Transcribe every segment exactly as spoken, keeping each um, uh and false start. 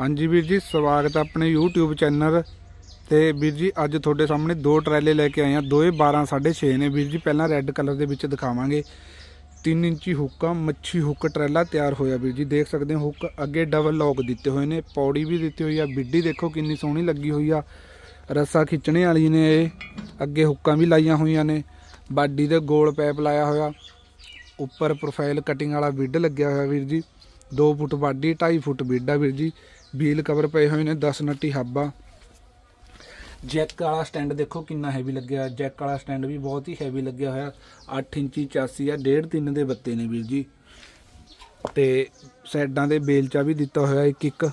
हाँ जी वीर जी, स्वागत है अपने यूट्यूब चैनल ते वीर जी अज थोड़े सामने दो ट्रैले लैके आए हैं। दोए बारह साढ़े छे ने वीर जी। पहला रैड कलर के विच दिखावांगे। तीन इंची हुक मच्छी हुक ट्रैला तैयार होया वीर जी। देख सकते हो हुक अगे डबल लॉक दिते हुए ने, पौड़ी भी दी हुई है। बिड्डी देखो कितनी सोहनी लगी हुई आ, रस्सा खिंचने वाली ने। अगे हुक्कां भी लाइया हुई ने, बाडी दे गोल पैप लाया होया, उपर प्रोफाइल कटिंग वाला बिड लग्या होया वीर जी। दो फुट बाडी ढाई फुट बिड आ वीर जी। बील कवर पे हुए ने, दस नट्टी हब्बा। जैक वाला स्टैंड देखो कितना हैवी लग्या, जैक वाला स्टैंड भी बहुत ही हैवी लग्या होया। अठ इंची चासी आ, डेढ़ तीन दे बत्ते ने वीर जी। ते साइडां दे बेलचा भी दिता होया एक एक।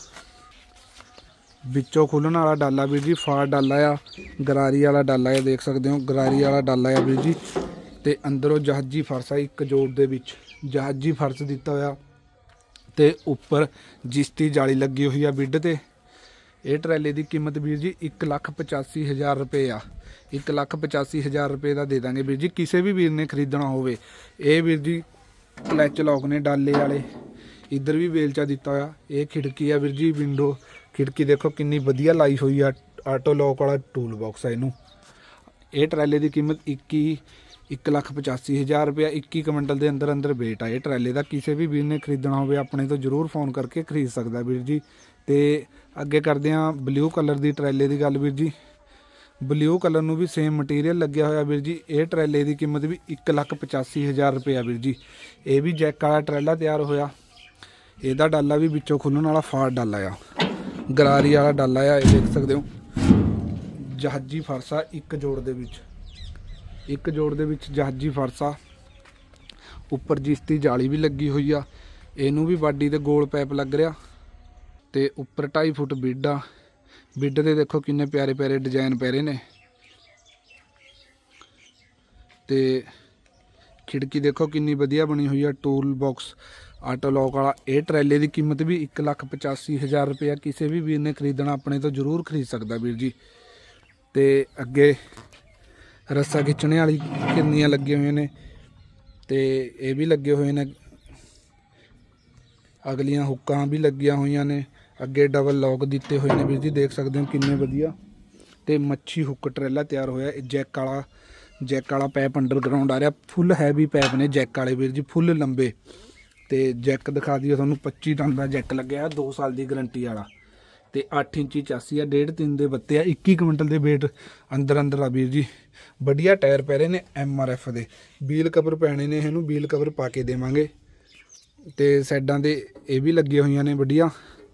विचों खुलन वाला डाला वीर जी, फार डाला आ, गरारी वाला डाला आ, देख सकते हो गरारी वाला डाला आ वीर जी। ते अंदरों जहाजी फर्श आ, एक जोड़ दे विच जहाजी फर्श दिता होया। ते उपर जिस्ती जाली लगी हुई है बिड ते। ये ट्रैले की कीमत वीर जी एक लख पचासी हज़ार रुपये आ। एक लख पचासी हज़ार रुपये का दे देंगे वीर जी। किसी भी वीर ने खरीदना होवे। ये वीर जी क्लच लॉक ने डाले वाले, इधर भी बेलचा दिता होया। ये खिड़की है वीर जी, विंडो खिड़की देखो कितनी वधिया लाई हुई है। ऑटो लॉक वाला टूल बॉक्स है इनू। ये ट्रैले की कीमत इक्की एक लख पचासी हज़ार रुपया इक्की कुंटल के अंदर अंदर वेट है। ये ट्रैले का किसी भी वीर ने खरीदना हो अपने तो जरूर फोन करके खरीद सकता वीर जी। तो अगे करते हैं ब्लू कलर की ट्रैले की गल वीर जी। ब्लू कलर में भी सेम मटीरियल लग्या होया वीर जी। ये ट्रैले की कीमत भी एक लख पचासी हज़ार रुपया वीर जी। ये भी जैक वाला ट्रैला तैयार होया। यदा डाला भी विचों खुलन वाला फार डाला आ, गरारी वाला डाला आ, ये देख सकते हो। जहाजी फरसा एक जोड़ दे विच, एक जोड़ दे विच जहाजी फरसा। उपर जिस्ती जाली भी लगी हुई आ। इनू भी बाडी दे गोल पैप लग रहा। ते उपर ढाई फुट बिड आ। बिड दे देखो किन्ने प्यारे प्यारे डिजाइन पैरे ने। ते खिड़की देखो किन्नी वधिया बनी हुई है, टूल बॉक्स ऑटो लॉक वाला। ये ट्रैले की कीमत भी एक लख पचासी हज़ार रुपया। किसी भी वीर ने खरीदना अपने तो जरूर खरीद सकता वीर जी। ते अगे रस्सा खिंचने वाली किन्नियां लगे हुए ने, ते ये भी लगे हुए ने। अगलियां हुक्कां भी लगिया हुई ने। अगे डबल लॉक दिते हुए ने वीर जी, देख सकते हो किन्ने वधिया। ते मच्छी हुक ट्रैला तैयार होया। जैक वाला जैक वाला पैप अंडरग्राउंड आ रहा। फुल हैवी पैप ने जैक वाले वीर जी, फुल लंबे। ते जैक दिखा दिए थोनू पच्ची टन का जैक लग्या, दो साल की गारंटी वाला। ते अठ इंची चासी आ, डेढ़ तीन दे बत्ते आ, इक्की कुंटल के वेट अंदर अंदर आ वीर जी। बढ़िया टायर पैरे ने एम आर एफ दे। बील कवर पैने ने, इनू बील कवर पा के देवांगे। ते साइडां दे ये भी लगी हुई ने बढ़िया,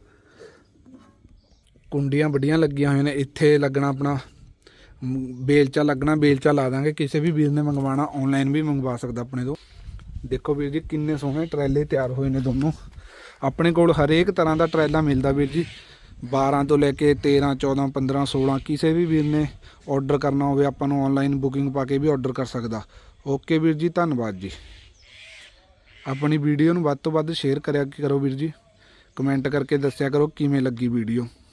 कुंडियां बढ़िया लगिया हुई ने। इत्थे लगना अपना बेलचा लगना, बेलचा ला देंगे। किसी भी वीर ने मंगवाना ऑनलाइन भी मंगवा सकता अपने तो। देखो वीर जी किन्ने सोहने ट्रैले तैयार हुए ने दोनों। अपने कोल हरेक तरह का ट्रैला मिलता वीर जी। बारह तो लैके तेरह चौदह पंद्रह सोलह किसी भी वीर ने ऑर्डर करना हो आपां नूं ऑनलाइन बुकिंग पा के भी ऑर्डर कर सकता। ओके वीर जी, धन्यवाद जी। अपनी वीडियो नूं वध तो वध शेयर करिया करो वीर जी। कमेंट करके दस्सिया करो किवें लगी वीडियो।